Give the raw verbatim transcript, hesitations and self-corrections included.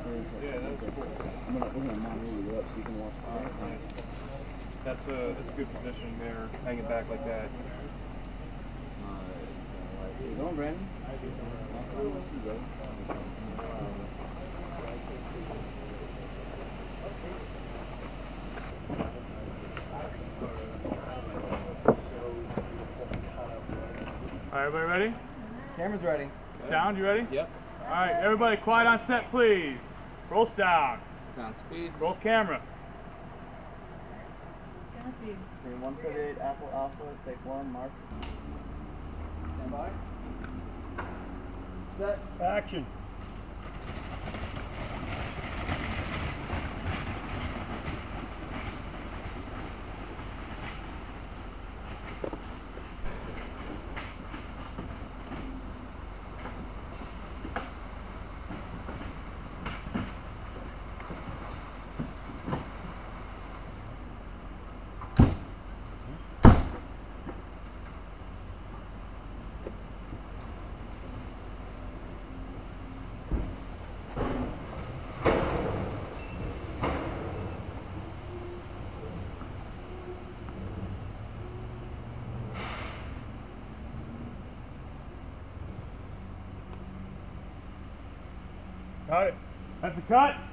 Yeah, that was cool. I'm gonna, we're gonna monitor you up so you can watch the Alright, nice. That's a, that's a good position there, hanging back like that. Alright, you going, Brandon? Awesome, let's see, brother. Alright, everybody ready? Camera's ready. Sound, you ready? Yep. Alright, everybody quiet on set, please. Roll sound. Sound speed. Roll camera. Scene one thirty-eight, Apple Alpha, take one, mark. Stand by. Set. Action. Got it. That's the cut.